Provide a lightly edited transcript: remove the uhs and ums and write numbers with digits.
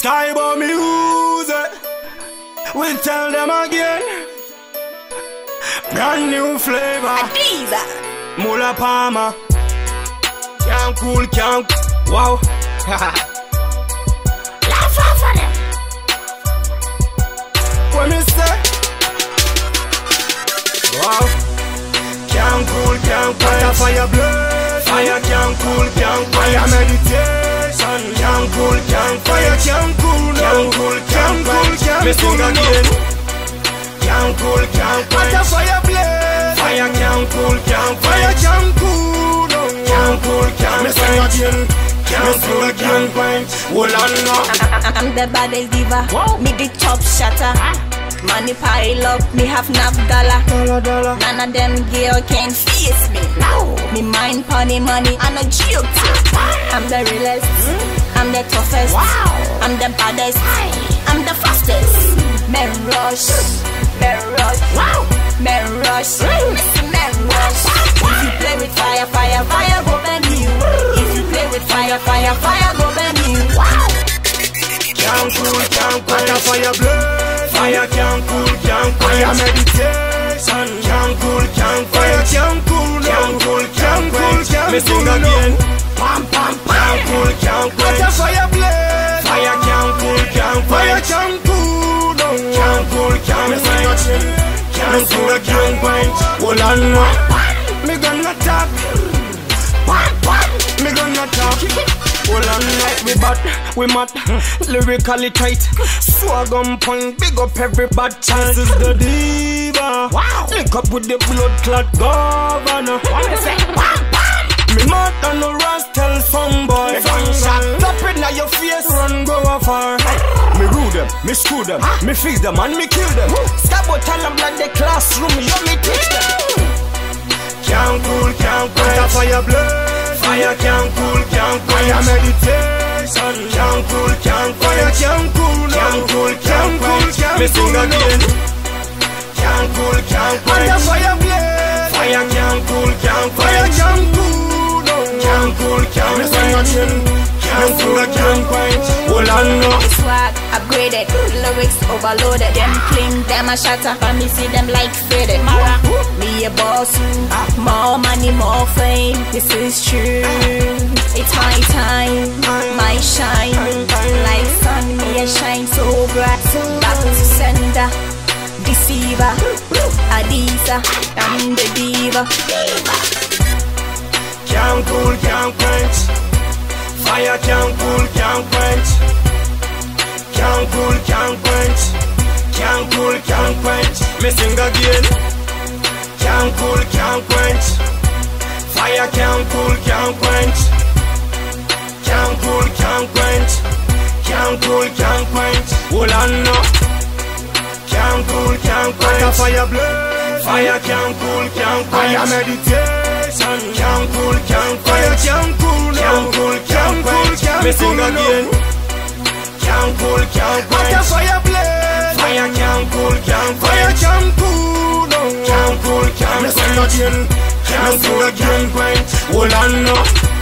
Skybo music. We'll tell them again. Brand new flavor. Adiza. Mula Palmer. Can't cool, can't. Wow. Laugh off of them. What me say? Wow. Can't cool, can't quench. Fire blaze. Fire can't cool, can't quench. Fire meditation. Can't cool, can't fire can't cool. Can't cool, can't quench. Me sing again. Can't cool, can't quench. Fire blaze. Fire can't cool, can't fire can't cool. Can't cool, can't me sing again. Can't cool, can't quench. Hold on now. I'm the baddest diva. Wow. Me the top shatter. Money pile up, me have enough dollar. Dollar. None of them girl can face me. No. Me mind funny money and a joke too. I'm the realest, I'm the toughest, I'm the baddest, I'm the fastest. Men rush, men rush, men rush. If you play with fire, fire, fire go burn you. If you play with fire, fire, fire go burn you. Can't cool, can't quench. Fire blaze. Fire can't cool, can't quench. Fire meditation. Can't cool, can't quench. Can't cool, can't cool, can't quench. Me sing again. Pam pam pam. Can't cool, can't quench. Fire blaze. Fire can't cool, can't quench. Fire can't cool, can't cool, can't quench. Me sing again. Can't cool, can't quench. Hold on now. Me gonna talk. Me gonna talk. Hold on like we bad, we mad, lyrically tight. Swag on point, big up every bad chance. This is the diva. Wow. Link up with the blood clot governor. Me mad and no rust, tell some boy. Tap it now your face, run go afar. Me rule them, me screw them, me feed them and me kill them. Scabo tell them like the classroom, you me teach them. Can't cool, can't quench. Fire blaze. Fire can't cool, can't quench. Fire meditation. Can't cool, can't fire can't cool, can't cool, can't quench. Me sing again. Can't cool, can't quench. Fire blaze. Fire can't cool, can't fire can't cool, can't cool, can't me sing again. Can't cool, can't quench. Hold on now. Swag upgraded, lyrics overloaded. Them clean, them a shatter. But me see them like faded. Mara, me a boss. More money, more fame. This is true. It's my time, my shine. Like sun, me a shine so bright. Back to sender, deceiver, Adiza, I'm the diva. Can't cool, can't quench. Fire can't cool, can't quench. Can't cool, can't quench. Can't cool, can't quench. Me sing again. Can't cool, can't quench. Fire can't cool, can't quench. Can't cool, can't quench. Can't cool, can't quench. Hold on now. Can't cool, can't quench. Fire blaze. Fire can't cool, can't quench. Fire meditation. Can't cool, can't fire can't cool, can't cool, can't quench. Me sing again. Can't cool, can't quench. Fire blaze. Fire can't cool, can't fire can't cool, can't cool, can't me sing again. Can't cool, can't quench. Hold on now.